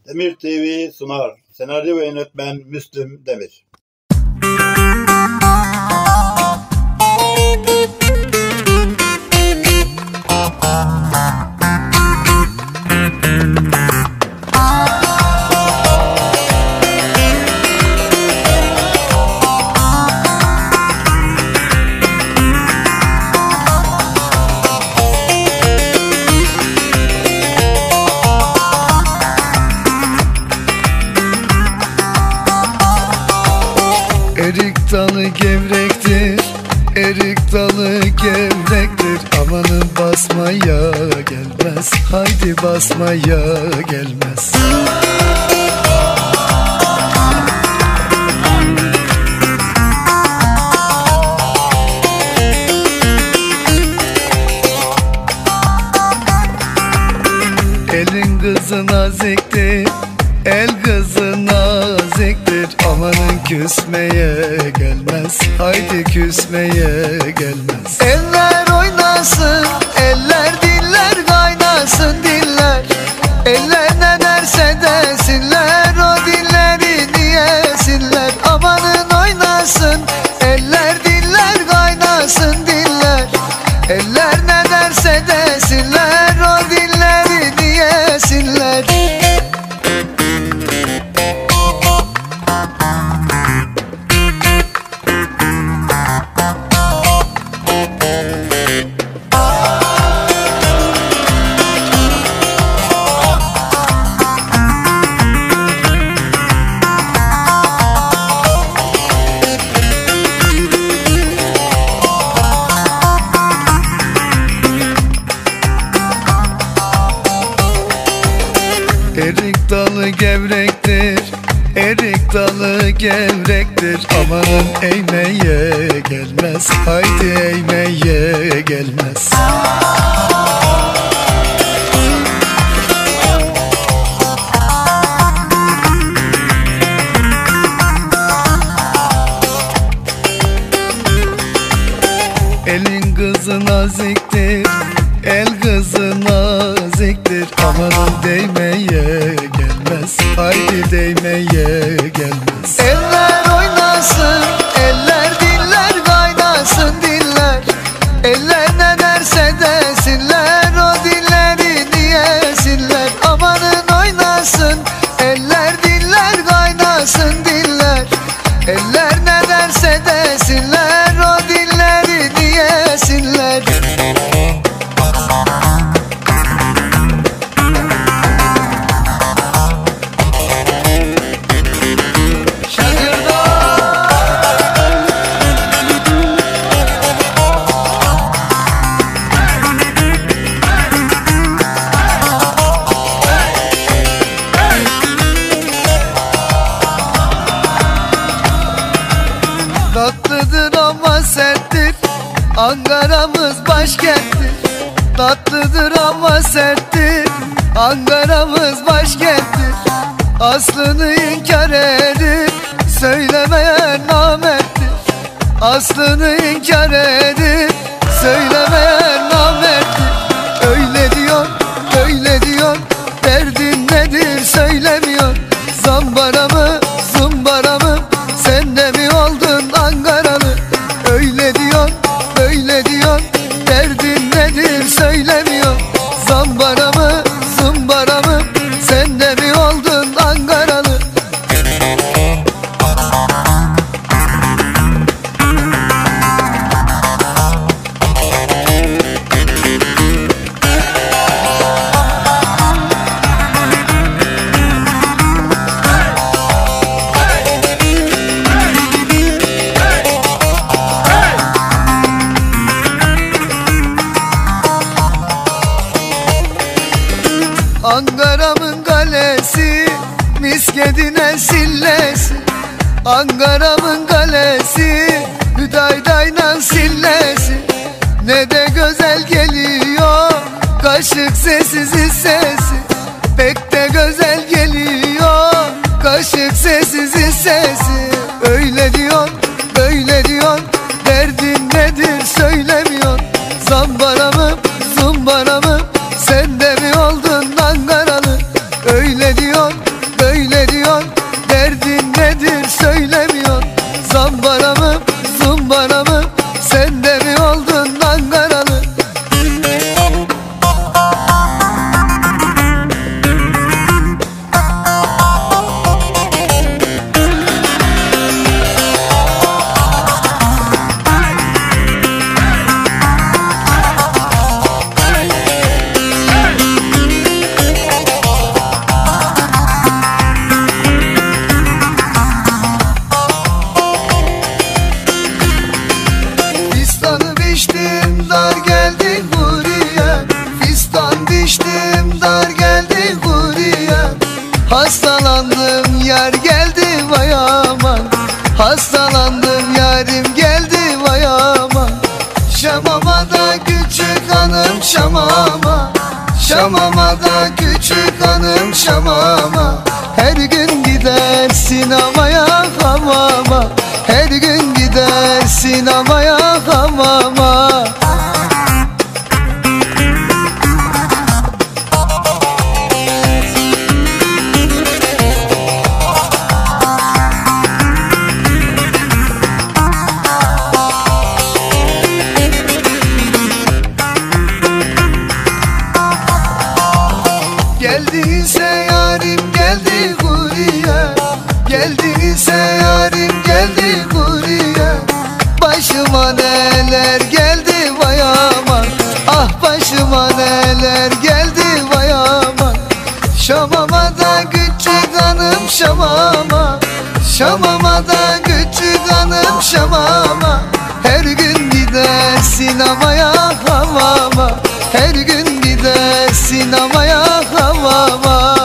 Demir TV sunar. Senaryo ve yönetmen Müslüm Demir. Erik dalı gevrektir, erik dalı gevrektir. Amanın basmaya gelmez, haydi basmaya gelmez. Elin kızı naziktir, el kızı naziktir. Amanın küsmeye gelmez, haydi küsmeye gelmez. Eller oynasın, eller diller kaynasın diller. Eller ne derse desinler, o dilleri diyesinler. Amanın oynasın, eller diller kaynasın diller. Eller ne derse desinler, o dilleri diyesinler. Erik dalı gevrektir, erik dalı gevrektir. Amanın eğmeye gelmez, haydi eğmeye gelmez. Elin kızı naziktir, el kızı naziktir. Amanın değmeye gelmez, haydi değmeye gelmez. Eller oynasın, eller diller kaynasın diller. Eller ne derse desinler, o dilleri diyesinler. Amanın oynasın, eller diller kaynasın diller. Eller ne derse desinler, o dilleri diyesinler. Tatlıdır ama serttir, Ankara'mız başkenttir. Tatlıdır ama serttir, Ankara'mız başkenttir. Aslını inkar edip söylemeyen namerttir. Aslını inkar edip söylemeyen namerttir. Öyle diyor, böyle diyor, derdin nedir söylemiyor. Zambara mı, zumbara mı, sen de mi oldun Ankaralı? Öyle diyor, böyle diyor, derdin nedir söylemiyor. Zambara mı, zumbara mı, sen de mi oldun Ankaralı? Ankara'mın kalesi, miskedine sillesi. Ankara'mın kalesi, hüdaydayla sillesi. Ne de güzel geliyor kaşık sessiz sesi. Pek de güzel geliyor kaşık sessiz sesi. Öyle diyor, böyle diyor, derdin nedir söylemiyor. Zambara mı, zumbara mı, sen de mi oldun Ankaralı? Öyle diyor, böyle diyor, derdin nedir söylemiyor. Zambara mı zumbara mı, sen de mi oldun Ankaralı? Hastalandım yar geldi vay aman, hastalandım yarim geldi vay aman. Şamama da küçük hanım şamama, şamama da küçük hanım şamama. Her gün gidersin havaya hamama, her gün gidersin havaya hamama. Geldiyse yarim geldi buraya, geldiyse yarim geldi buraya. Başıma neler geldi vay aman, ah başıma neler geldi vay aman. Şamama da küçük hanım şamama, şamama da küçük hanım şamama. Her gün gidersin havaya havama, her gün gidersin havaya havama.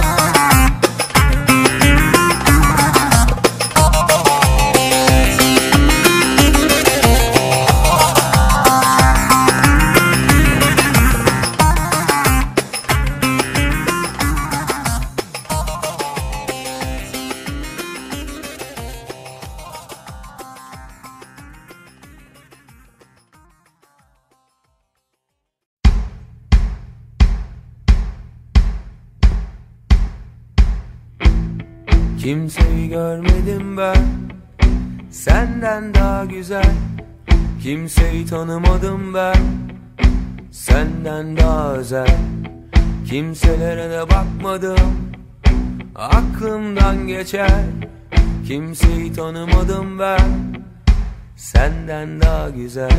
Kimseyi görmedim ben senden daha güzel, kimseyi tanımadım ben senden daha özel. Kimselere de bakmadım, aklımdan geçer. Kimseyi tanımadım ben senden daha güzel,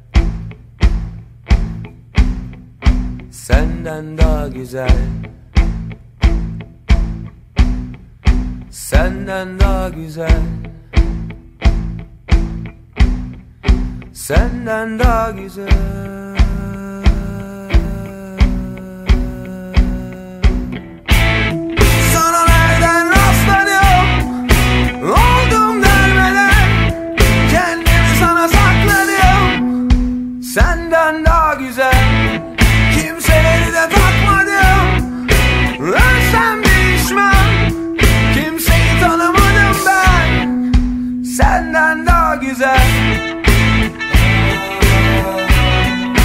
senden daha güzel, senden daha güzel, senden daha güzel. Sana nereden rastladım, oldum dermeden, kendimi sana sakladım. Senden daha güzel, kimseleri de takmadım, ölsem değişmem. Kimseyi tanımadım ben senden daha güzel.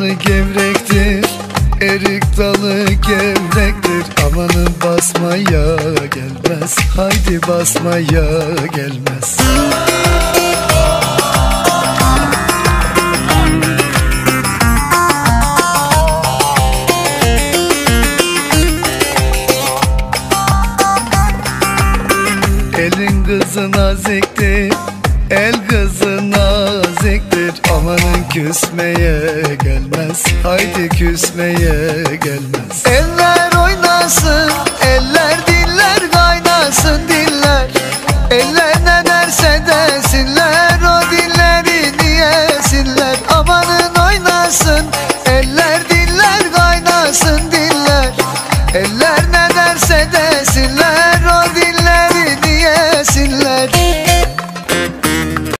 dalı gevrektir, erik dalı gevrektir. Amanın basmaya gelmez, haydi basmaya gelmez. Elin kızı naziktir, el kızı naziktir. Amanın küsmeye gelmez, haydi küsmeye gelmez. Eller oynasın, eller diller kaynasın, diller